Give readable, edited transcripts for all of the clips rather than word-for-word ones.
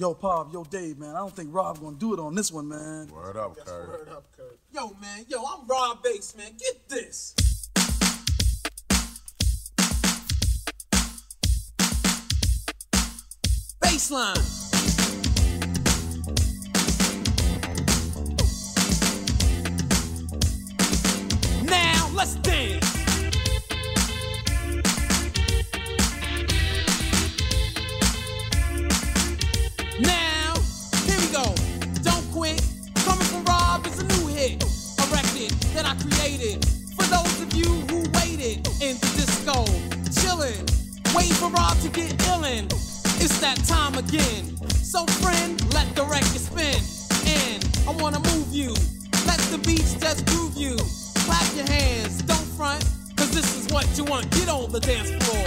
Yo, Pop, yo, Dave, man, I don't think Rob gonna do it on this one, man. Word up, Kurt. Word up, Kurt. Yo, man, I'm Rob Bass, man. Get this. Baseline. Now, let's dance. Now, here we go. Don't quit. Coming from Rob is a new hit. A record that I created for those of you who waited in the disco. Chillin', waiting for Rob to get illin'. It's that time again. So friend, let the record spin. And I wanna move you. Let the beats just groove you. Clap your hands, don't front, cause this is what you want. Get on the dance floor.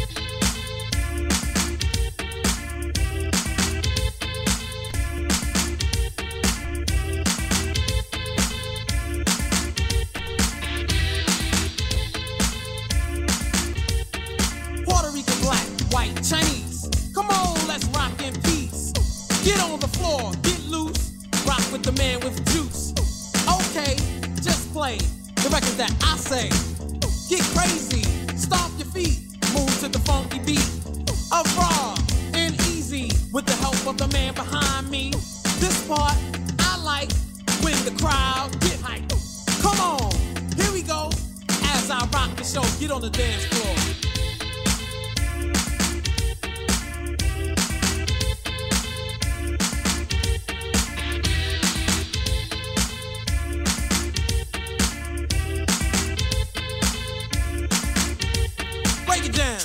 Puerto Rican, black, white, Chinese. Come on, let's rock in peace. Get on the floor, get loose. Rock with the man with juice. Okay, just play the records that I say. Get crazy, stomp your feet, move to the funky beat of Raw and Easy with the help of the man behind me. This part I like when the crowd get hyped. Come on, here we go. As I rock the show, get on the dance floor. Break it down.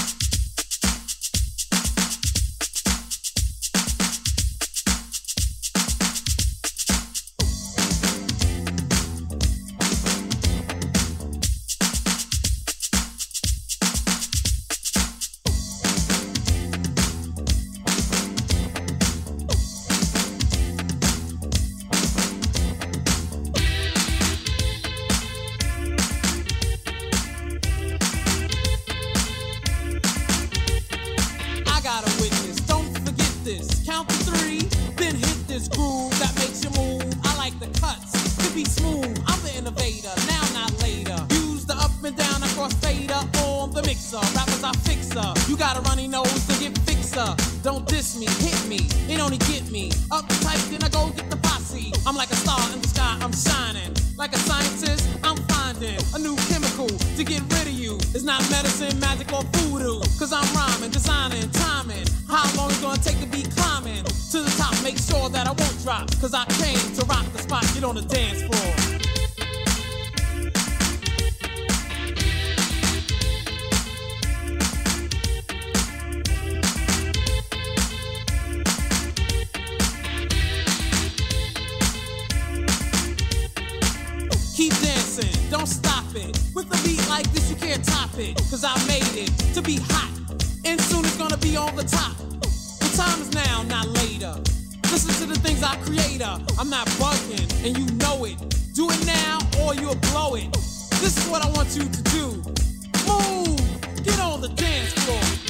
Got a witness, don't forget this. Count to 3, then hit this groove that makes you move. I like the cuts to be smooth. I'm the innovator, now not later. Use the up and down across fader on the mixer. Rappers I fixer. You got a runny nose to get fixer. Don't diss me, hit me, it only get me. Up tight, then I go get the posse. I'm like a star in the sky, I'm shining. Like a scientist, I'm finding a new chemical to get rid of you. It's not medicine, magic, or voodoo. Cause I'm rhyming, designing, timing. How long it's gonna take to be climbing to the top? Make sure that I won't drop. Cause I came to rock the spot, get on the dance floor. Keep dancing, don't stop it. With a beat like this, you can't top it. Cause I made it to be hot, and soon it's gonna be on the top. The time is now, not later. Listen to the things I create. I'm not bugging, and you know it. Do it now, or you'll blow it. This is what I want you to do. Move, get on the dance floor.